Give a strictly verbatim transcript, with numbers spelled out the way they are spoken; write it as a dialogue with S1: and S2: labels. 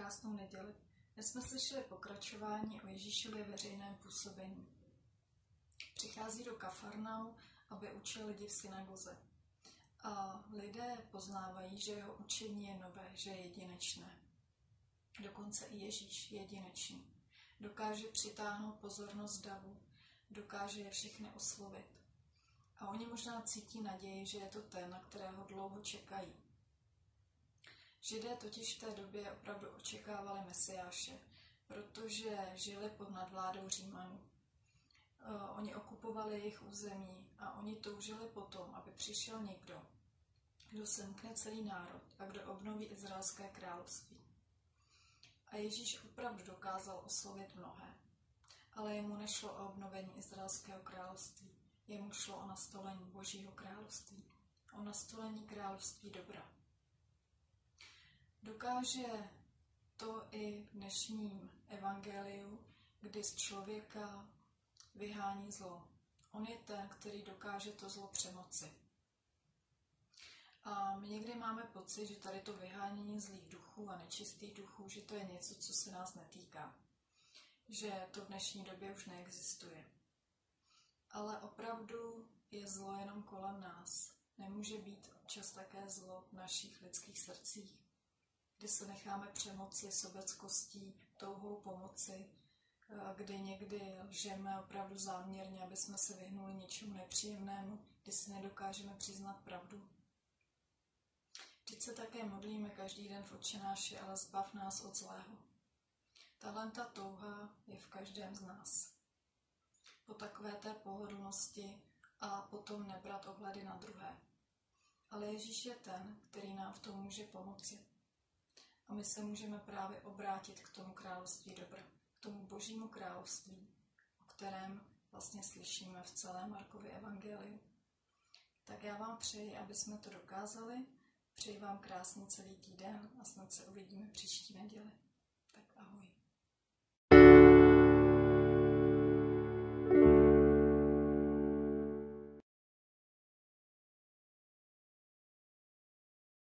S1: krásnou neděli. Dnes jsme slyšeli pokračování o Ježíšově veřejném působení. Přichází do Kafarnaum, aby učil lidi v synagoze. A lidé poznávají, že jeho učení je nové, že je jedinečné. Dokonce i Ježíš je jedinečný. Dokáže přitáhnout pozornost davu, dokáže je všechny oslovit. A oni možná cítí naději, že je to ten, na kterého dlouho čekají. Židé totiž v té době opravdu očekávali Mesiáše, protože žili pod nadvládou Římanů. Oni okupovali jejich území a oni toužili potom, aby přišel někdo, kdo semkne celý národ a kdo obnoví Izraelské království. A Ježíš opravdu dokázal oslovit mnohé. Ale jemu nešlo o obnovení Izraelského království. Jemu šlo o nastolení Božího království. O nastolení království dobra. Dokáže to i v dnešním evangeliu, kdy z člověka vyhání zlo. On je ten, který dokáže to zlo přemoci. A my někdy máme pocit, že tady to vyhánění zlých duchů a nečistých duchů, že to je něco, co se nás netýká. Že to v dnešní době už neexistuje. Ale opravdu je zlo jenom kolem nás. Nemůže být občas také zlo v našich lidských srdcích, kdy se necháme přemoci sobeckostí, touhou pomoci, kdy někdy lžeme opravdu záměrně, aby jsme se vyhnuli něčemu nepříjemnému, kdy si nedokážeme přiznat pravdu. Vždyť se také modlíme každý den v Otčenáši, ale zbav nás od zlého. Tahle ta touha je v každém z nás. Po takové té pohodlnosti a potom nebrat ohledy na druhé. Ale Ježíš je ten, který nám v tom může pomoci. A my se můžeme právě obrátit k tomu království dobra, k tomu Božímu království, o kterém vlastně slyšíme v celé Markově evangeliu. Tak já vám přeji, aby jsme to dokázali. Přeji vám krásný celý týden a snad se uvidíme příští neděli.